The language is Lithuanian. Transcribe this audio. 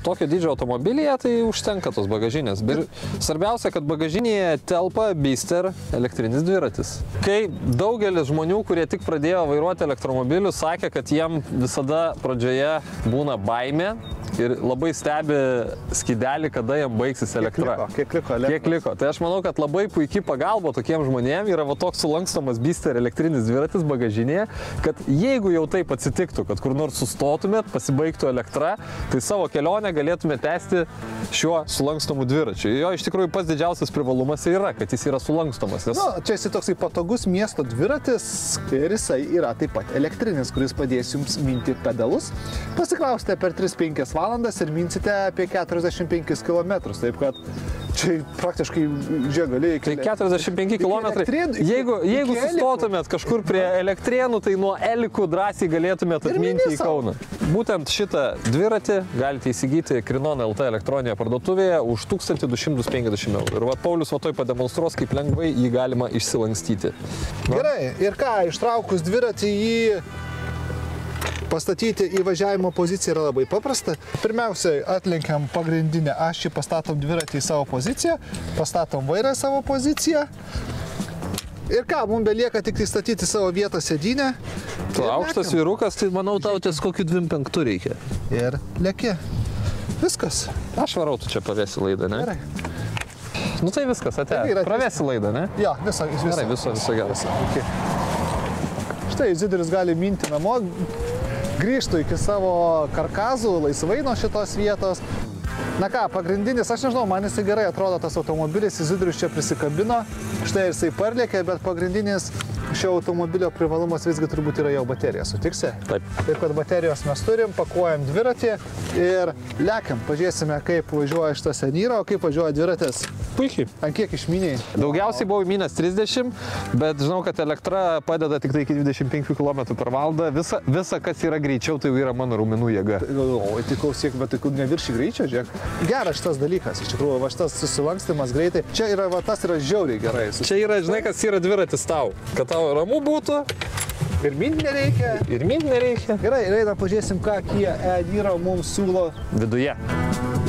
tokio dydžio automobilyje tai užtenka tos bagažinės. Ir svarbiausia, kad bagažinėje telpa Bister elektrinis dviratis. Kai daugelis žmonių, kurie tik pradėjo vairuoti elektromobilius, sakė, kad jiem visada pradžioje būna baimė ir labai stebi skydelį, kada jam baigsis elektra. Kiek liko? Tai aš manau, kad labai puikiai pagalba tokiem žmonėm yra va toks sulankstomas Bister elektrinis dviratis bagažinėje, kad jeigu jau taip atsitiktų, kad kur nors sustotumėt, pasibaigtų elektra, tai savo kelionę galėtumėte tęsti šiuo sulankstomu dviračiu. Jo iš tikrųjų pats didžiausias privalumas yra, kad jis yra sulankstomas. Nes... Čia esi toksai patogus miesto dviratis ir jisai yra taip pat elektrinis, kuris padės jums minti pedalus. Pasiklausite per 3-5 valandas ir minsite apie 45 km. Taip kad čia praktiškai žiūrėk, tai 45 km. Jeigu sustotumėt kažkur prie Elektrėnų, tai nuo Elikų drąsiai galėtumėt atminti į Kauną. Būtent šitą dviratį galite įsigyti Krinon LT elektroninėje parduotuvėje už 1250 €. Ir va, Paulius va toj pademonstruos, kaip lengvai jį galima išsilankstyti. Gerai, ir ką, ištraukus dviratį jį pastatyti į važiavimo poziciją yra labai paprasta. Pirmiausiai atlenkiam pagrindinę ašį, pastatom dviratį į savo poziciją, pastatom vairą į savo poziciją. Ir ką, mums belieka tik statyti savo vietą sėdynę. Tu aukštas vyrukas, tai manau tau ties kokiu 2,5 reikia. Ir lėki. Viskas. Aš varau, tu čia pavėsi laidą, ne? Gerai. Nu tai viskas, atėjo. Pravėsi laidą, ne? Jo, viso geras. Okay. Štai Izidorius gali minti namo, grįžtų iki savo karkazų, laisvai nuo šitos vietos. Na ką, pagrindinis, aš nežinau, man jisai gerai atrodo tas automobilis, Izidorius čia prisikabino, štai jisai parlėkė, bet pagrindinis šio automobilio privalumas visgi turbūt yra jau baterija, sutiksi? Taip. Taip, kad baterijos mes turim, pakuojam dviratį ir lekiam, pažiūrėsime, kaip važiuoja šitą senyro, kaip važiuoja dviratis. Puikiai. Ant kiek išminiai? Daugiausiai buvau minęs 30, bet žinau, kad elektra padeda tik tai iki 25 km per valandą. Visa, kas yra greičiau, tai yra mano raumenų jėga. O, tai klausyk, bet tai nevirši greičio, žiūrėk. Geras šitas dalykas, iš tikrųjų, va šitas susilankstimas greitai. Čia yra, va tas yra žiauriai gerai. Čia yra, žinai, kas yra dviratis tau, kad tau ramu būtų. Ir minti nereikia. Gerai, ir eina pažiūrėsim, ką Kia e-Niro mums siūlo viduje.